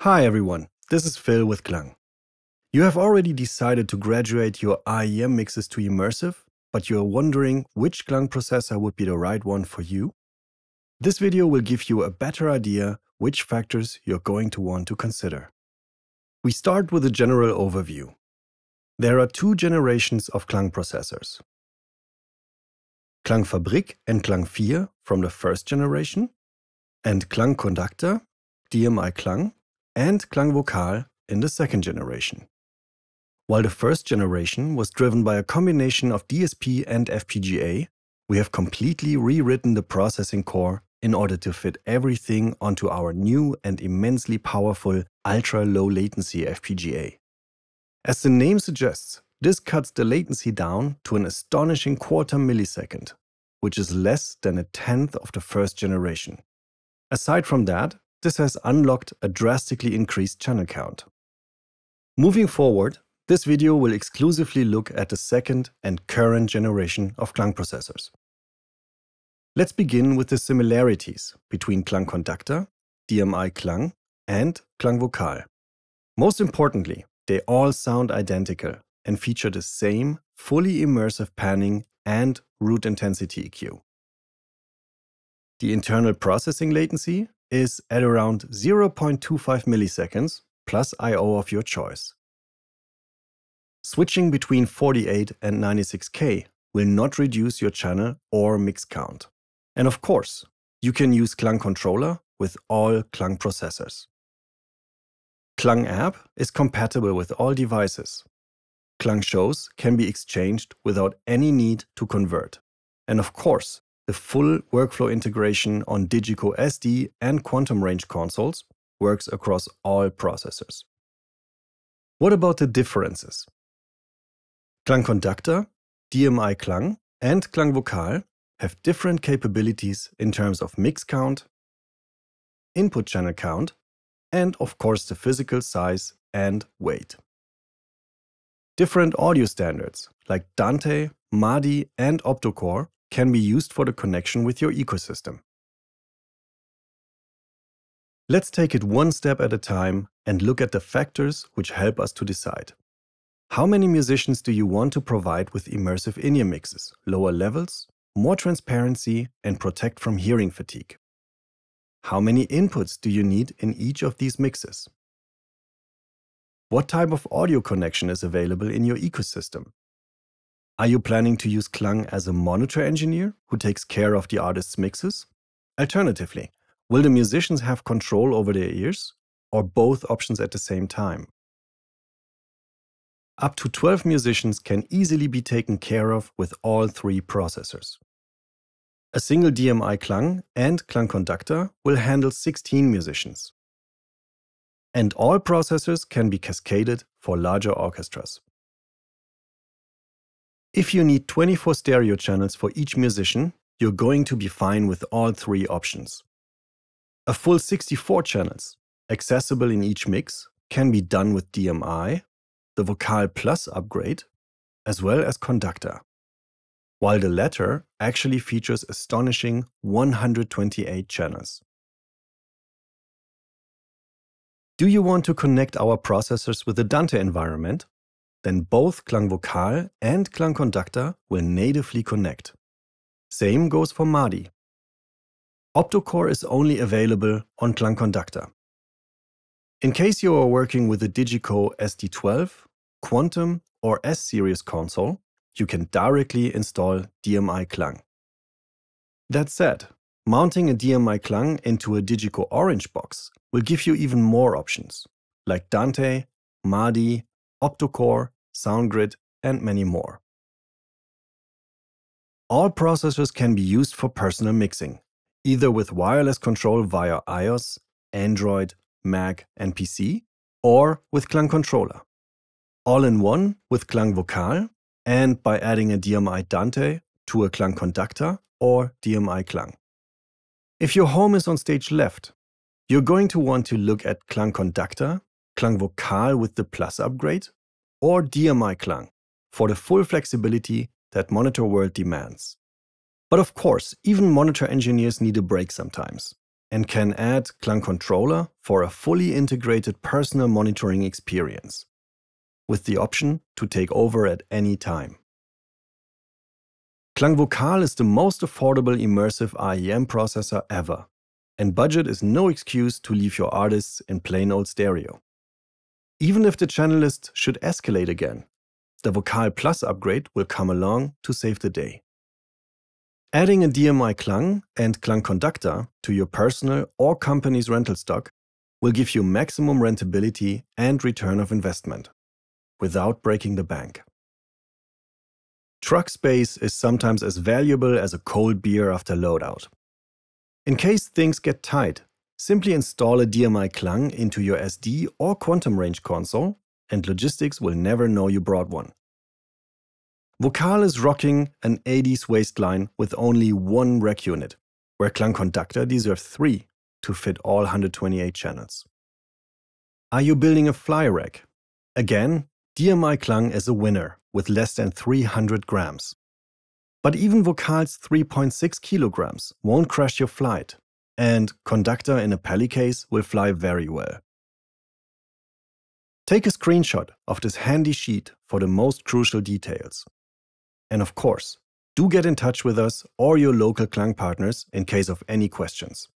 Hi everyone, this is Phil with KLANG. You have already decided to graduate your AEM mixes to immersive, but you are wondering which KLANG processor would be the right one for you? This video will give you a better idea which factors you're going to want to consider. We start with a general overview. There are two generations of KLANG processors. KLANG Fabrik and KLANG 4 from the first generation, and KLANG Conductor, DMI KLANG, and KLANG Vokal in the second generation. While the first generation was driven by a combination of DSP and FPGA, we have completely rewritten the processing core in order to fit everything onto our new and immensely powerful ultra-low latency FPGA. As the name suggests, this cuts the latency down to an astonishing quarter millisecond, which is less than a tenth of the first generation. Aside from that, this has unlocked a drastically increased channel count. Moving forward, this video will exclusively look at the second and current generation of KLANG processors. Let's begin with the similarities between KLANG Conductor, DMI KLANG, and KLANG Vokal. Most importantly, they all sound identical and feature the same fully immersive panning and root intensity EQ. The internal processing latency is at around 0.25 milliseconds plus I/O of your choice. Switching between 48 and 96K will not reduce your channel or mix count. And of course, you can use KLANG Controller with all KLANG processors. KLANG App is compatible with all devices. KLANG Shows can be exchanged without any need to convert. And of course, the full workflow integration on Digico SD and Quantum Range consoles works across all processors. What about the differences? KLANG Conductor, DMI KLANG, and KLANG Vokal have different capabilities in terms of mix count, input channel count, and of course the physical size and weight. Different audio standards like Dante, MADI, and Optocore can be used for the connection with your ecosystem. Let's take it one step at a time and look at the factors which help us to decide. How many musicians do you want to provide with immersive in-ear mixes, lower levels, more transparency, and protect from hearing fatigue? How many inputs do you need in each of these mixes? What type of audio connection is available in your ecosystem? Are you planning to use KLANG as a monitor engineer who takes care of the artist's mixes? Alternatively, will the musicians have control over their ears, or both options at the same time? Up to 12 musicians can easily be taken care of with all three processors. A single DMI KLANG and KLANG Conductor will handle 16 musicians. And all processors can be cascaded for larger orchestras. If you need 24 stereo channels for each musician, you're going to be fine with all three options. A full 64 channels, accessible in each mix, can be done with DMI, the Vokal Plus upgrade, as well as Conductor, while the latter actually features astonishing 128 channels. Do you want to connect our processors with the Dante environment? Then both KLANG Vokal and KLANG Conductor will natively connect. Same goes for MADI. Optocore is only available on KLANG Conductor. In case you are working with a Digico SD12, Quantum, or S-Series console, you can directly install DMI KLANG. That said, mounting a DMI KLANG into a Digico Orange box will give you even more options, like Dante, MADI, Optocore, SoundGrid, and many more. All processors can be used for personal mixing, either with wireless control via iOS, Android, Mac, and PC, or with KLANG Controller. All in one with KLANG Vokal, and by adding a DMI Dante to a KLANG Conductor or DMI KLANG. If your home is on stage left, you're going to want to look at KLANG Conductor, KLANG Vokal with the Plus upgrade, or DMI KLANG for the full flexibility that monitor world demands. But of course, even monitor engineers need a break sometimes. and can add KLANG Controller for a fully integrated personal monitoring experience, with the option to take over at any time. KLANG Vocal is the most affordable immersive IEM processor ever, and budget is no excuse to leave your artists in plain old stereo. Even if the channel list should escalate again, the Vocal Plus upgrade will come along to save the day. Adding a DMI KLANG and KLANG Conductor to your personal or company's rental stock will give you maximum rentability and return of investment, without breaking the bank. Truck space is sometimes as valuable as a cold beer after loadout. In case things get tight, simply install a DMI KLANG into your SD or Quantum Range console, and logistics will never know you brought one. Vocal is rocking an 80s waistline with only one rack unit, where KLANG Conductor deserves 3 to fit all 128 channels. Are you building a fly rack? Again, DMI KLANG is a winner with less than 300 grams. But even Vocal's 3.6 kilograms won't crash your flight, and Conductor in a Peli case will fly very well. Take a screenshot of this handy sheet for the most crucial details. And of course, do get in touch with us or your local KLANG partners in case of any questions.